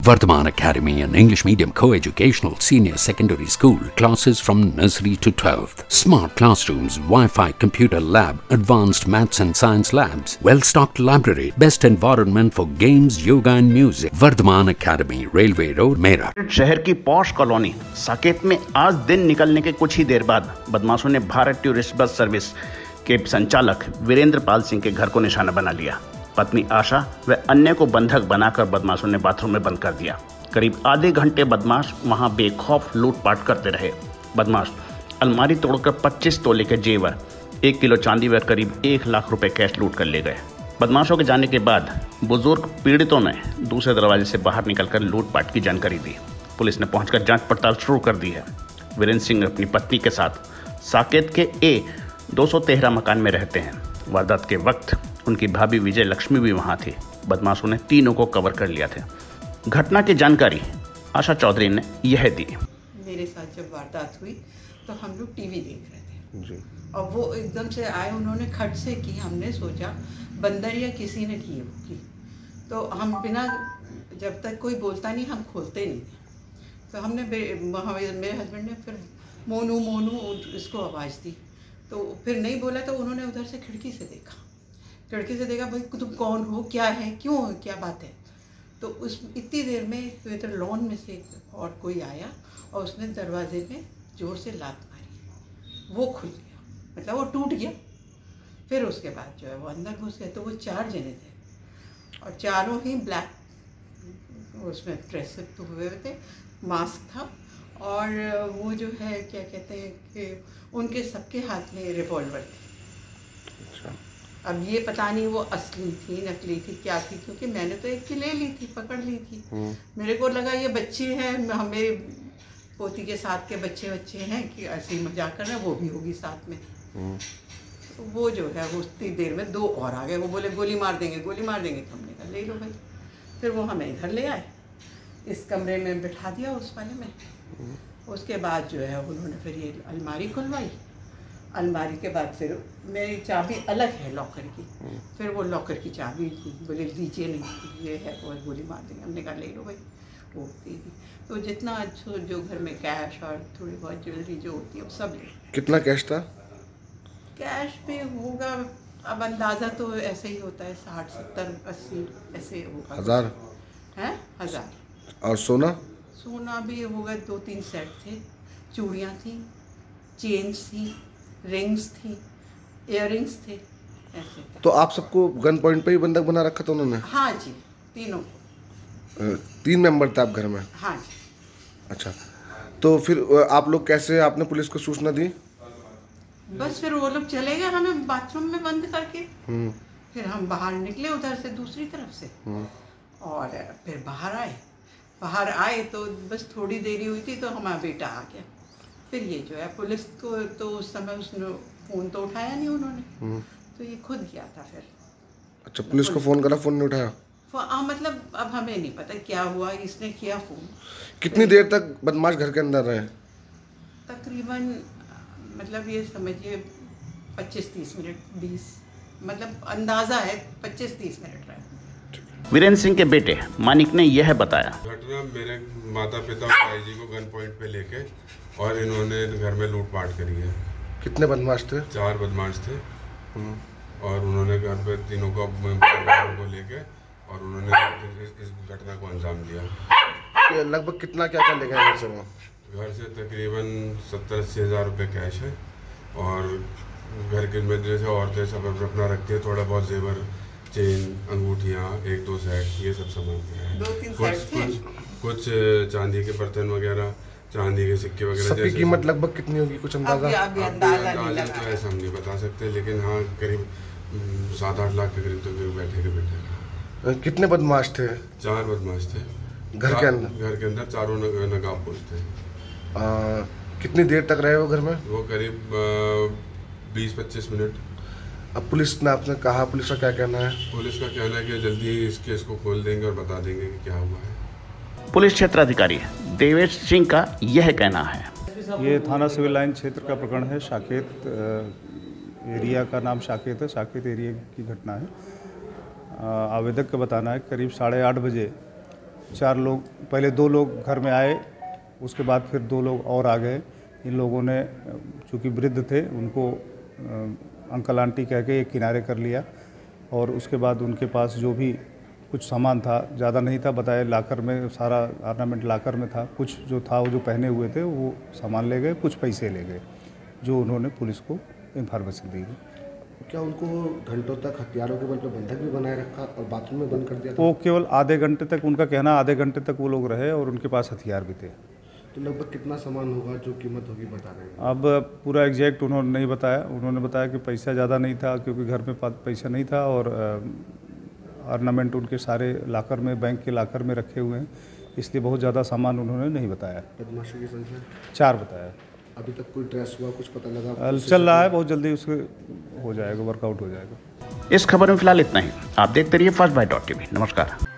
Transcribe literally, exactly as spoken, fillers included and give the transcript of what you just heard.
Vardhaman Academy, an English medium co-educational senior secondary school, classes from nursery to twelfth. Smart classrooms, Wi-Fi computer lab, advanced maths and science labs, well-stocked library, best environment for games, yoga and music. Vardhaman Academy, Railway Road, Meerut. शहर की posh colony Saket में आज दिन निकलने के कुछ ही देर बाद बदमाशों ने भारत टूरिस्ट बस सर्विस के संचालक वीरेंद्र पाल सिंह के घर को निशाना बना लिया। पत्नी आशा व अन्य को बंधक बनाकर बदमाशों ने बाथरूम में बंद कर दिया। करीब आधे घंटे बदमाश वहां बेखौफ लूटपाट करते रहे। बदमाश अलमारी तोड़कर पच्चीस तोले के जेवर, एक किलो चांदी व करीब एक लाख रुपए कैश लूट कर ले गए। बदमाशों के जाने के बाद बुजुर्ग पीड़ितों ने दूसरे दरवाजे से बाहर निकलकर लूटपाट की जानकारी दी। पुलिस ने पहुंचकर जांच पड़ताल शुरू कर दी है। वीरेंद्र सिंह अपनी पत्नी के साथ साकेत के ए दो सौ तेरह मकान में रहते हैं। वारदात के वक्त उनकी भाभी विजय लक्ष्मी भी वहां थी। बदमाशों ने तीनों को कवर कर लिया था। घटना की जानकारी आशा चौधरी ने यह दी। मेरे साथ जब वारदात हुई तो हम लोग टीवी देख रहे थे जी। और वो एकदम से आए, उन्होंने खट से की। हमने सोचा बंदर या किसी ने की होगी, तो हम बिना जब तक कोई बोलता नहीं हम खोलते नहीं थे। तो हमने मेरे हस्बैंड ने फिर मोनू मोनू इसको आवाज़ दी, तो फिर नहीं बोला तो उन्होंने उधर से खिड़की से देखा खिड़की से देखा भाई तुम कौन हो, क्या है, क्यों हो, क्या बात है। तो उस इतनी देर में इधर लॉन में से और कोई आया और उसने दरवाजे में जोर से लात मारी। वो खुल गया, मतलब वो टूट गया। फिर उसके बाद जो है वो अंदर घुस गए। तो वो चार जने थे और चारों ही ब्लैक उसमें ड्रेस हुए थे, मास्क था और वो जो है क्या कहते हैं कि उनके सबके हाथ में रिवॉल्वर थे। अच्छा। अब ये पता नहीं वो असली थी नकली थी क्या थी, क्योंकि मैंने तो एक की ले ली थी, पकड़ ली थी। मेरे को लगा ये बच्चे हैं, हमें पोती के साथ के बच्चे बच्चे हैं कि ऐसे ही मजाक कर रहे हैं, वो भी होगी साथ में। तो वो जो है वो उतनी देर में दो और आ गए। वो बोले गोली मार देंगे गोली मार देंगे तो हमने कहा ले लो भाई। फिर वो हमें इधर ले आए, इस कमरे में बिठा दिया उस वाले में। उसके बाद जो है उन्होंने फिर ये अलमारी खुलवाई। अलमारी के बाद फिर मेरी चाबी अलग है लॉकर की, फिर वो लॉकर की चाबी बोले दीजिए नहीं ये है, और गोली मार देंगे। हमने कहा ले लो भाई, वो दे दी। तो जितना अच्छा जो घर में कैश और थोड़ी बहुत ज्वेलरी जो होती है वो सब ले। कितना कैश था? कैश पे होगा, अब अंदाज़ा तो ऐसे ही होता है, साठ सत्तर अस्सी ऐसे होगा। हजार है हजार। और सोना? सोना भी होगा, दो तीन सेट थे, चूड़ियाँ थी, चेन्स थी, रिंग्स थी, इयररिंग्स थे, ऐसे था। तो आप सबको गन पॉइंट पे ही बंधक बना रखा था उन्होंने? हाँ जी, तीनों को। तीन मेंबर थे आप घर में? हाँ जी। अच्छा, तो फिर आप लोग कैसे, आपने पुलिस को सूचना दी? बस फिर वो लोग चले गए हमें बाथरूम में बंद करके। हम्म। फिर हम बाहर निकले उधर से दूसरी तरफ से और फिर बाहर आए। बाहर आए तो बस थोड़ी देरी हुई थी तो हमारा बेटा आ गया। फिर ये जो है पुलिस को तो उस समय उसने फ़ोन तो उठाया नहीं उन्होंने, तो ये खुद गया था फिर। अच्छा, पुलिस को फ़ोन करा, फ़ोन नहीं उठाया? हाँ, मतलब अब हमें नहीं पता क्या हुआ, इसने किया फ़ोन। कितनी देर तक बदमाश घर के अंदर रहे? तकरीबन मतलब ये समझिए पच्चीस तीस मिनट, बीस, मतलब अंदाज़ा है पच्चीस तीस मिनट रहे। वीरेंद्र सिंह के बेटे मानिक ने यह बताया। घटना मेरे माता पिता और भाई जी को गन पॉइंट पे लेके और इन्होंने घर में लूटपाट करी है। कितने बदमाश थे? चार बदमाश थे और उन्होंने घर पे तीनों को को लेके और उन्होंने इस, इस घटना को अंजाम दिया। लगभग कितना क्या क्या ले गए घर से? घर से तकरीबन सत्तर अस्सी हज़ार रुपये कैश है और घर के में जैसे औरतें सब अपना रखती है, थोड़ा बहुत जेवर, चेन, अंगूठियाँ, एक दो सेट, ये सब सामान है। दो तीन कुछ सेट थे। कुछ कुछ चांदी के बर्तन वगैरह, चांदी के सिक्के वगैरह। सबकी कीमत लगभग कितनी होगी, कुछ अंदाजा? अभी अंदाजा नहीं लगा तो ऐसा हम नहीं बता सकते, लेकिन हाँ करीब सात आठ लाख के करीब तो बैठे के बैठे। कितने बदमाश थे? चार बदमाश थे घर के अंदर? घर के अंदर चारों नकाबपोश थे। आ, कितनी देर तक रहे वो घर में? वो करीब बीस पच्चीस मिनट। अब पुलिस ने आपने कहा, पुलिस का क्या कहना है? पुलिस का कहना है कि जल्दी ही इस केस को खोल देंगे और बता देंगे कि क्या हुआ है। पुलिस क्षेत्राधिकारी देवेश सिंह का यह कहना है। ये थाना सिविल लाइन क्षेत्र का प्रकरण है। साकेत एरिया का नाम साकेत है, साकेत एरिया की घटना है। आवेदक का बताना है करीब साढ़े आठ बजे चार लोग, पहले दो लोग घर में आए, उसके बाद फिर दो लोग और आ गए। इन लोगों ने चूँकि वृद्ध थे उनको अंकल आंटी कह के एक किनारे कर लिया और उसके बाद उनके पास जो भी कुछ सामान था, ज़्यादा नहीं था, बताया लाकर में, सारा ऑर्नामेंट लाकर में था, कुछ जो था वो जो पहने हुए थे वो सामान ले गए, कुछ पैसे ले गए, जो उन्होंने पुलिस को इन्फॉर्मेशन दी। क्या उनको घंटों तक हथियारों के बल पर बंधक भी बनाए रखा और बाथरूम में बंद कर दिया था? वो केवल आधे घंटे तक, उनका कहना आधे घंटे तक वो लोग रहे और उनके पास हथियार भी थे। तो लगभग कितना सामान होगा जो कीमत होगी बता रहे हैं? अब पूरा एग्जैक्ट उन्होंने नहीं बताया। उन्होंने बताया कि पैसा ज़्यादा नहीं था क्योंकि घर में पैसा नहीं था और ऑर्नामेंट उनके सारे लाकर में, बैंक के लाकर में रखे हुए हैं, इसलिए बहुत ज़्यादा सामान उन्होंने नहीं बताया। बदमाशों की संख्या चार बताया। अभी तक कोई ट्रेस हुआ, कुछ पता लगा? चल रहा है, बहुत जल्दी उसके हो जाएगा, वर्कआउट हो जाएगा। इस खबर में फिलहाल इतना ही। आप देखते रहिए फर्स्ट बाइट डॉट टीवी। नमस्कार।